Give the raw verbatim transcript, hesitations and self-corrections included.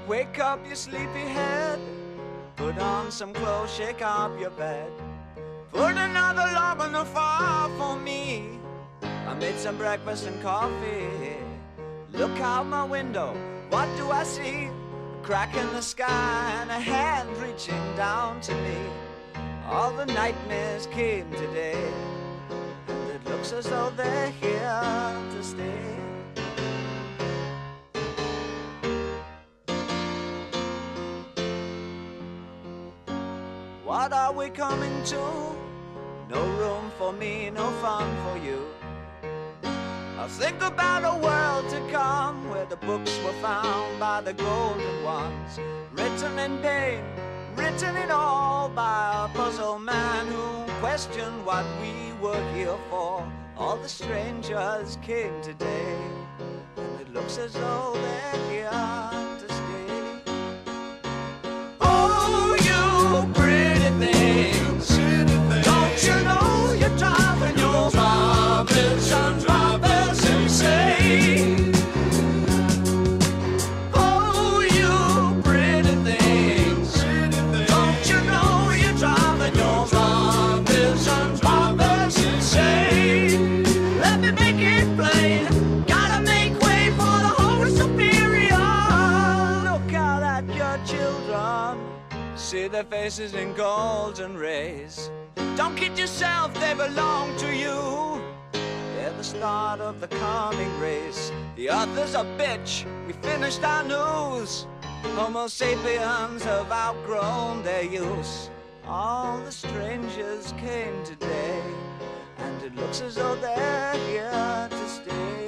Wake up, you sleepy head. Put on some clothes, shake up your bed. Put another log on the fire for me. I made some breakfast and coffee. Look out my window, what do I see? A crack in the sky and a hand reaching down to me. All the nightmares came today, and it looks as though they're here to stay. What are we coming to? No room for me, no fun for you. I think about a world to come, where the books were found by the golden ones, written in pain, written in all by a puzzle man who questioned what we were here for. All the strangers came today, and it looks as though they're here to stay. Oh, you pretty things, don't you know you're driving your drivers and drivers insane? Oh, you pretty things, don't you know you're driving your drivers and drivers insane? Let me make it plain, gotta make way for the Holy Superior. Look out at your children, see their faces in golden rays. Don't kid yourself, they belong to you. They're the start of the coming race. The author's a bitch, we finished our news. Homo sapiens have outgrown their use. All the strangers came today, and it looks as though they're here to stay.